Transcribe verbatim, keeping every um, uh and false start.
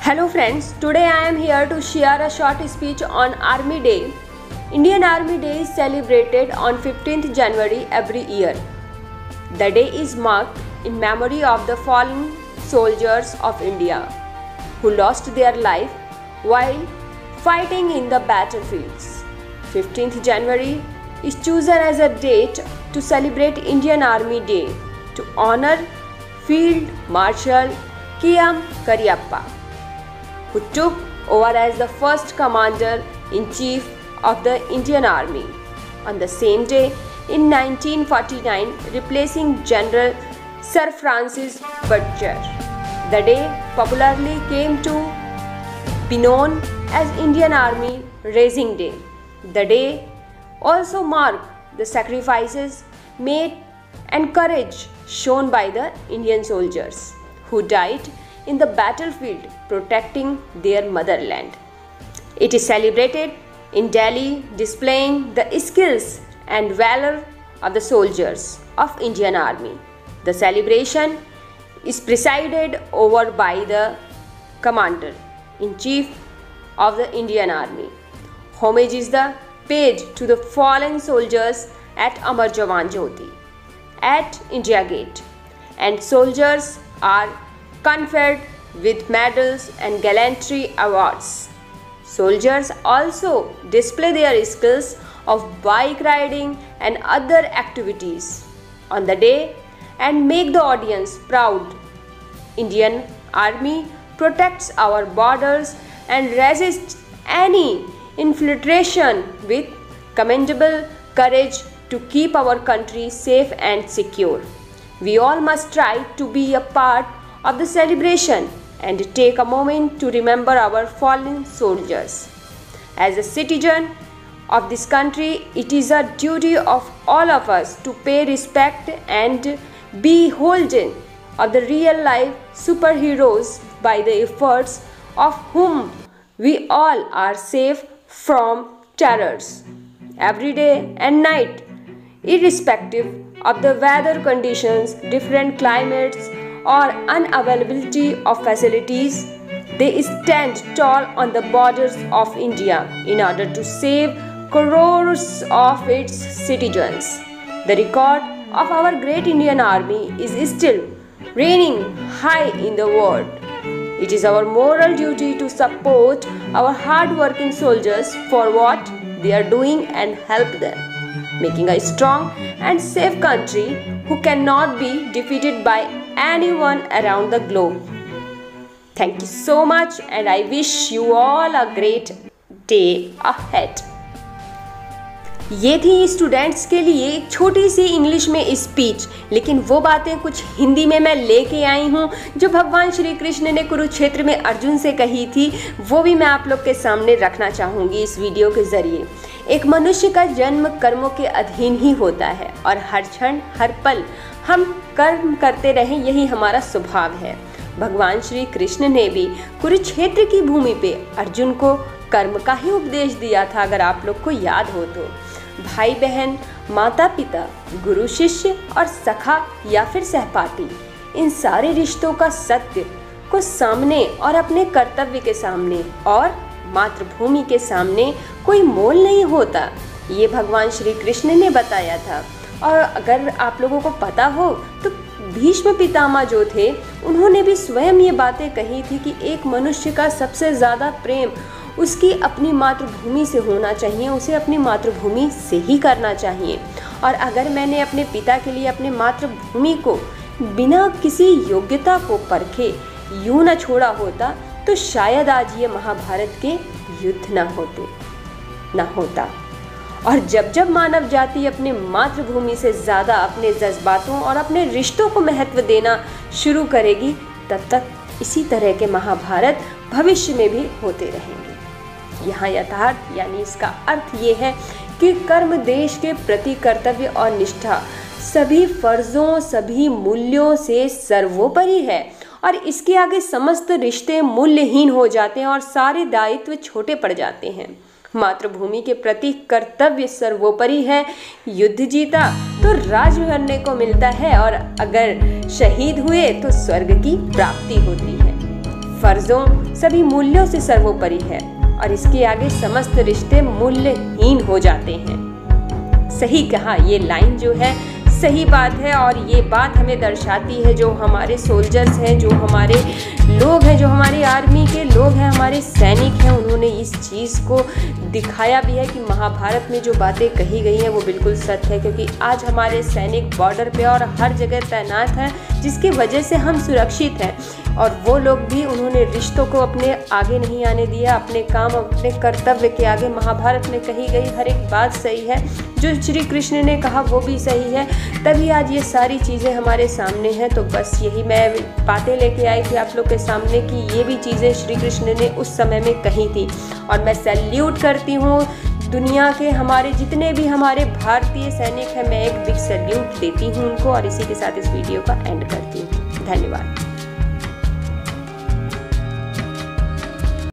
Hello friends, today I am here to share a short speech on Army Day. Indian Army Day is celebrated on fifteenth January every year. The day is marked in memory of the fallen soldiers of India who lost their life while fighting in the battlefields. fifteenth January is chosen as a date to celebrate Indian Army Day to honor Field Marshal K M Kariappa, who took over as the first commander-in-chief of the Indian Army on the same day in nineteen forty-nine, replacing General Sir Francis Butcher. The day popularly came to be known as Indian Army Raising Day. The day also marked the sacrifices made and courage shown by the Indian soldiers who died in the battlefield protecting their motherland. It is celebrated in Delhi, displaying the skills and valor of the soldiers of Indian Army. The celebration is presided over by the Commander-in-Chief of the Indian Army. Homage is the paid to the fallen soldiers at Amar Jawan Jyoti at India Gate, and soldiers are conferred with medals and gallantry awards. Soldiers also display their skills of bike riding and other activities on the day and make the audience proud. Indian Army protects our borders and resists any infiltration with commendable courage to keep our country safe and secure. We all must try to be a part of the celebration and take a moment to remember our fallen soldiers. As a citizen of this country, it is a duty of all of us to pay respect and be beholden of the real life superheroes by the efforts of whom we all are safe from terrors every day and night, irrespective of the weather conditions, different climates, or unavailability of facilities. They stand tall on the borders of India in order to save crores of its citizens. The record of our great Indian Army is still reigning high in the world. It is our moral duty to support our hard-working soldiers for what they are doing and help them, making a strong and safe country who cannot be defeated by anyone around the globe. Thank you so much, and I wish you all a great day ahead. ये थी students के लिए एक छोटी सी English में speech, लेकिन वो बातें कुछ हिंदी में मैं लेके आई हूँ जो भगवान श्री कृष्ण ने कुरुक्षेत्र में अर्जुन से कही थी, वो भी मैं आप लोग के सामने रखना चाहूँगी इस वीडियो के ज़रिए। एक मनुष्य का जन्म कर्मों के अधीन ही होता है और हर क्षण हर पल हम कर्म करते रहें, यही हमारा स्वभाव है। भगवान श्री कृष्ण ने भी कुरुक्षेत्र की भूमि पे अर्जुन को कर्म का ही उपदेश दिया था, अगर आप लोग को याद हो तो। भाई बहन, माता पिता, गुरु शिष्य और सखा या फिर सहपाठी, इन सारे रिश्तों का सत्य को सामने और अपने कर्तव्य के सामने और मातृभूमि के सामने कोई मोल नहीं होता, ये भगवान श्री कृष्ण ने बताया था। और अगर आप लोगों को पता हो तो भीष्म पितामह जो थे, उन्होंने भी स्वयं ये बातें कही थी कि एक मनुष्य का सबसे ज़्यादा प्रेम उसकी अपनी मातृभूमि से होना चाहिए, उसे अपनी मातृभूमि से ही करना चाहिए। और अगर मैंने अपने पिता के लिए अपने मातृभूमि को बिना किसी योग्यता को परखे यूँ न छोड़ा होता तो शायद आज ये महाभारत के युद्ध न होते न होता। और जब जब मानव जाति अपने मातृभूमि से ज़्यादा अपने जज्बातों और अपने रिश्तों को महत्व देना शुरू करेगी, तब तक इसी तरह के महाभारत भविष्य में भी होते रहेंगे। यहाँ यथार्थ यानी इसका अर्थ ये है कि कर्म, देश के प्रति कर्तव्य और निष्ठा सभी फर्जों, सभी मूल्यों से सर्वोपरि है और इसके आगे समस्त रिश्ते मूल्यहीन हो जाते हैं और सारे दायित्व छोटे पड़ जाते हैं। मातृभूमि के प्रति कर्तव्य सर्वोपरि है। युद्ध जीता तो राज करने को मिलता है और अगर शहीद हुए तो स्वर्ग की प्राप्ति होती है। फर्जों, सभी मूल्यों से सर्वोपरि है और इसके आगे समस्त रिश्ते मूल्यहीन हो जाते हैं। सही कहा, ये लाइन जो है सही बात है और ये बात हमें दर्शाती है जो हमारे सोल्जर्स हैं, जो हमारे लोग हैं, जो हमारी आर्मी के लोग हैं, हमारे सैनिक हैं, उन्होंने इस चीज़ को दिखाया भी है कि महाभारत में जो बातें कही गई हैं वो बिल्कुल सत्य है। क्योंकि आज हमारे सैनिक बॉर्डर पे और हर जगह तैनात हैं, जिसकी वजह से हम सुरक्षित हैं। और वो लोग भी, उन्होंने रिश्तों को अपने आगे नहीं आने दिया, अपने काम, अपने कर्तव्य के आगे। महाभारत में कही गई हर एक बात सही है, जो श्री कृष्ण ने कहा वो भी सही है, तभी आज ये सारी चीज़ें हमारे सामने हैं। तो बस यही मैं बातें लेके आई थी आप लोग के सामने कि ये भी चीज़ें श्री कृष्ण ने उस समय में कही थी। और मैं सैल्यूट करती हूँ दुनिया के हमारे जितने भी हमारे भारतीय सैनिक हैं, मैं एक बिग सैल्यूट देती हूँ उनको। और इसी के साथ इस वीडियो का एंड करती हूँ। धन्यवाद।